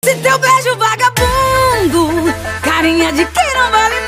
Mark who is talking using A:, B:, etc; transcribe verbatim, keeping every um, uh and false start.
A: Se teu beijo vagabundo, carinha de quem não vale